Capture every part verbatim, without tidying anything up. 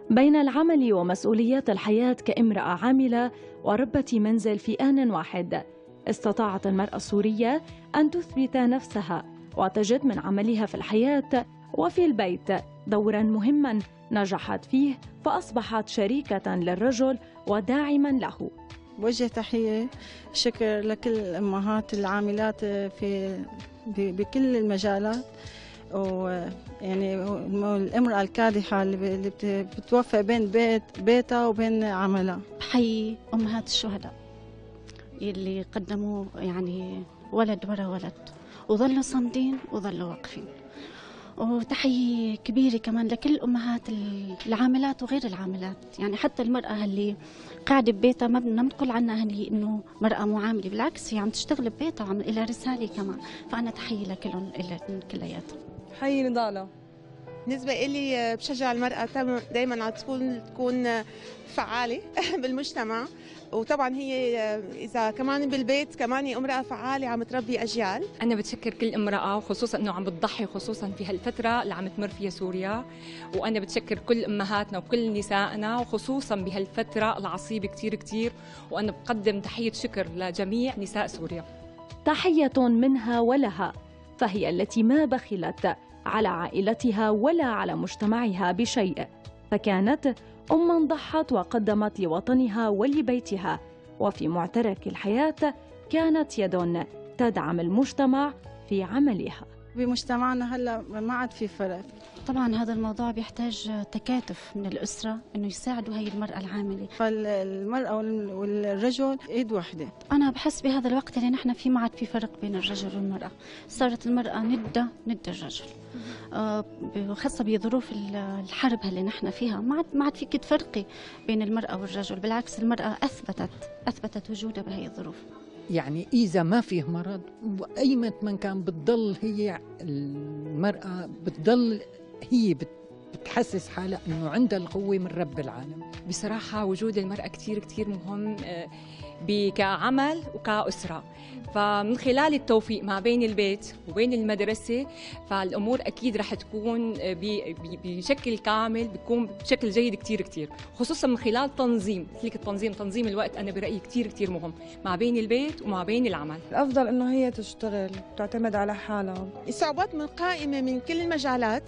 بين العمل ومسؤوليات الحياة كامرأة عاملة وربة منزل في آن واحد، استطاعت المرأة السورية أن تثبت نفسها وتجد من عملها في الحياة وفي البيت دورا مهما نجحت فيه، فأصبحت شريكة للرجل وداعما له. بوجه تحية شكر لكل الأمهات العاملات في بكل المجالات، ويعني الامرأة الكادحة اللي بتوفق بين بيت بيتها وبين عملها. بحيي أمهات الشهداء اللي قدموا يعني ولد ورا ولد وظلوا صامدين وظلوا واقفين. وتحية كبيرة كمان لكل أمهات العاملات وغير العاملات، يعني حتى المرأة اللي قاعدة ببيتها ما بدنا نقول عنها هي إنه مرأة معاملة، بالعكس هي عم تشتغل ببيتها وعم لها رسالة كمان، فأنا تحية لكلهم كلياتهم. حيي نضالة. بالنسبة إلي بشجع المرأة دايما على تكون تكون فعالة بالمجتمع، وطبعا هي إذا كمان بالبيت كمان هي امرأة فعالة عم تربي أجيال. أنا بتشكر كل امرأة، وخصوصا إنه عم بتضحي خصوصا في هالفترة اللي عم تمر فيها سوريا، وأنا بتشكر كل أمهاتنا وكل نسائنا وخصوصا بهالفترة العصيبة كتير كتير، وأنا بقدم تحية شكر لجميع نساء سوريا. تحية منها ولها، فهي التي ما بخلت على عائلتها ولا على مجتمعها بشيء، فكانت أماً ضحت وقدمت لوطنها ولبيتها، وفي معترك الحياة كانت يد تدعم المجتمع في عملها. بمجتمعنا هلا ما عاد في فرق. طبعا هذا الموضوع بيحتاج تكاتف من الأسرة إنه يساعدوا هي المرأة العاملة، فالمرأة والرجل إيد واحدة. أنا بحس بهذا الوقت اللي نحن فيه ما عاد في فرق بين الرجل والمرأة، صارت المرأة ندة ند الرجل، خاصة بظروف الحرب اللي نحن فيها ما عاد ما عاد فيك تفرقي بين المرأة والرجل، بالعكس المرأة أثبتت أثبتت وجودها بهي الظروف. يعني إذا ما فيه مرض أي من كان بتضل هي المرأة بتضل هي بتحسس حالها إنه عندها القوة من رب العالم. بصراحة وجود المرأة كتير كتير مهم كعمل وكأسرة، فمن خلال التوفيق ما بين البيت وبين المدرسة فالأمور أكيد رح تكون بشكل كامل، بتكون بشكل جيد كتير كتير، خصوصا من خلال تنظيم مثل التنظيم تنظيم الوقت. أنا برأيي كتير كتير مهم ما بين البيت وما بين العمل. الأفضل إنه هي تشتغل تعتمد على حالها. الصعوبات من قائمة من كل المجالات،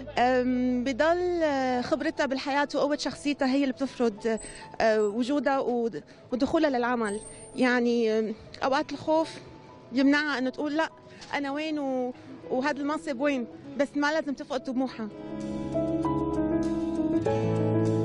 بضل خبرتها بالحياة وقوة شخصيتها هي اللي بتفرض وجودها ودخولها للعمل. يعني أوقات الخوف يمنعها أنه تقول لا أنا وين وهذا المنصب وين، بس ما لازم تفقد طموحها.